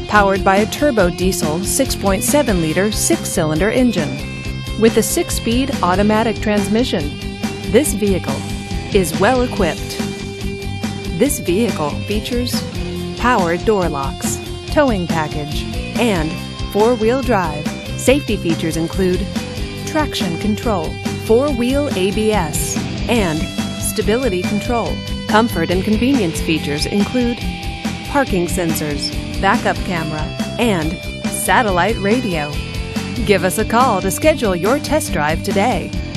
powered by a turbo diesel 6.7-liter six-cylinder engine with a 6-speed automatic transmission. This vehicle is well equipped. This vehicle features power door locks, towing package, and 4-wheel drive. Safety features include traction control, 4-wheel ABS, and stability control. Comfort and convenience features include parking sensors, backup camera, and satellite radio. Give us a call to schedule your test drive today.